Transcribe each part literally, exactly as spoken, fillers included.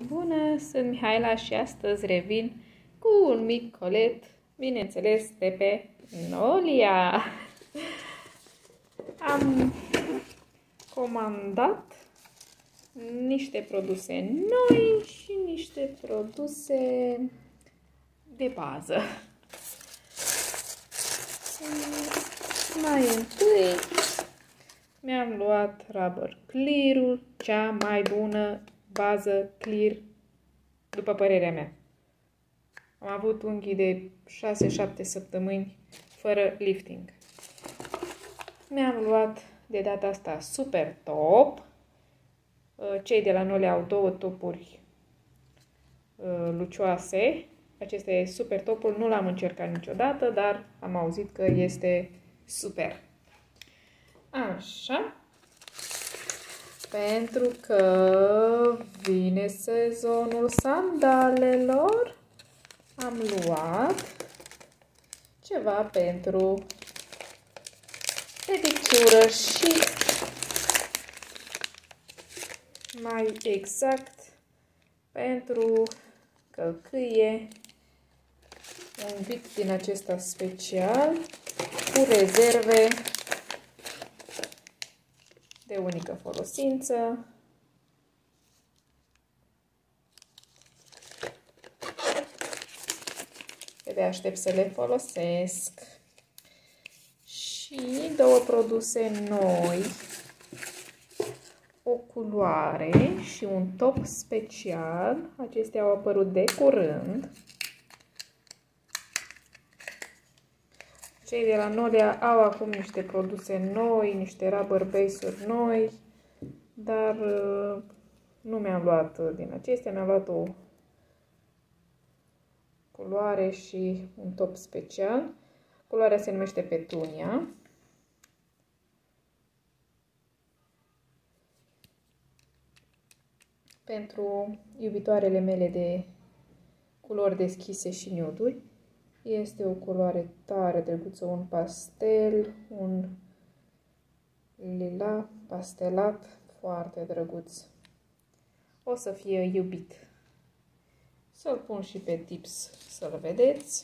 Bună, sunt Mihaela și astăzi revin cu un mic colet, bineînțeles, de pe Nolia. Am comandat niște produse noi și niște produse de bază. Mai întâi mi-am luat Rubber Clear-ul, cea mai bună bază clear, după părerea mea. Am avut unghii de șase șapte săptămâni fără lifting. Mi-am luat de data asta Super Top. Cei de la Nolia au două topuri lucioase. Acesta e Super Topul, nu l-am încercat niciodată, dar am auzit că este super. Așa. Pentru că vine sezonul sandalelor, am luat ceva pentru pedicură și mai exact pentru călcâie, un bit din acesta special cu rezerve de unică folosință. De aștept să le folosesc. Și două produse noi, o culoare și un top special. Acestea au apărut de curând. Cei de la Nolia au acum niște produse noi, niște rubber base-uri noi, dar nu mi-am luat din acestea, mi-am luat o culoare și un top special. Culoarea se numește Petunia. Pentru iubitoarele mele de culori deschise și nude-uri. Este o culoare tare drăguță, un pastel, un lila pastelat, foarte drăguț. O să fie iubit. Să-l pun și pe tips să-l vedeți.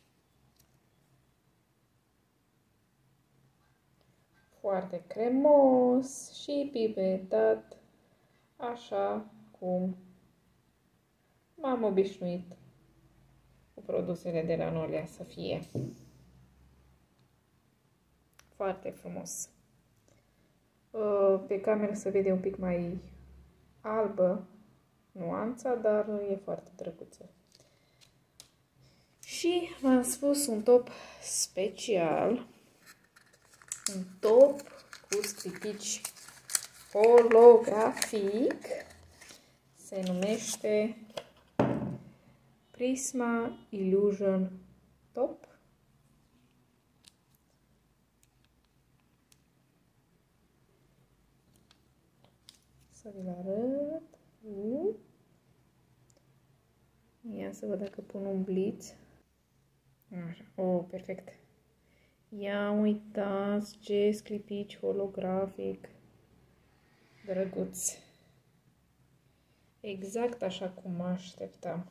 Foarte cremos și pipetat, așa cum m-am obișnuit cu produsele de la Nolia să fie. Foarte frumos. Pe cameră se vede un pic mai albă nuanța, dar e foarte drăguță. Și v-am spus un top special, un top cu scripici holografic, se numește Prisma Illusion Top. Să vi-l arăt. Uh. Ia să văd dacă pun un blitz. Așa. Oh, perfect. Ia uitați ce sclipici holografic drăguț. Exact așa cum mă așteptam.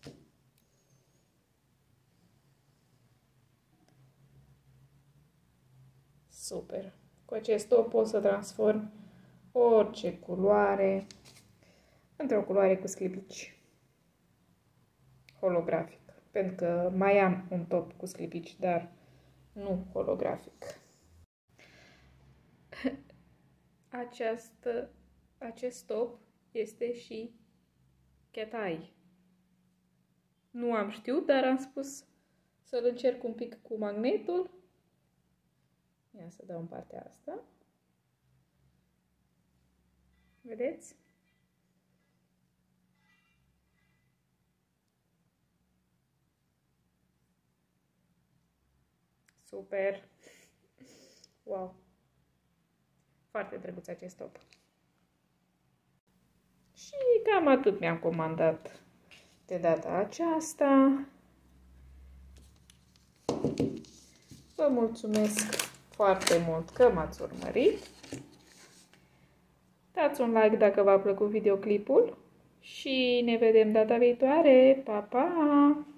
Super. Cu acest top pot să transform orice culoare într-o culoare cu sclipici holografic. Pentru că mai am un top cu sclipici, dar nu holografic. Această, acest top este și cat eye. Nu am știut, dar am spus să-l încerc un pic cu magnetul. Ia să dau în partea asta. Vedeți? Super! Wow! Foarte drăguț acest top. Și cam atât mi-am comandat de data aceasta. Vă mulțumesc foarte mult că m-ați urmărit. Dați un like dacă v-a plăcut videoclipul și ne vedem data viitoare. Pa, pa!